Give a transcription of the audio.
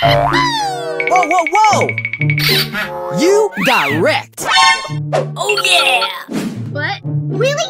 Whoa, whoa, whoa! You got wrecked! Oh yeah! What? Really?